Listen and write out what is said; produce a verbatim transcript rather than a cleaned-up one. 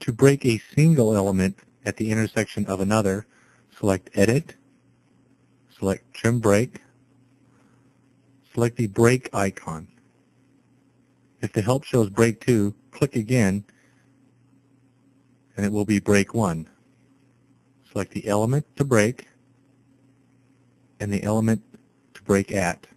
To break a single element at the intersection of another, select Edit, select Trim Break, select the Break icon. If the help shows Break two, click again, and it will be Break one. Select the element to break and the element to break at.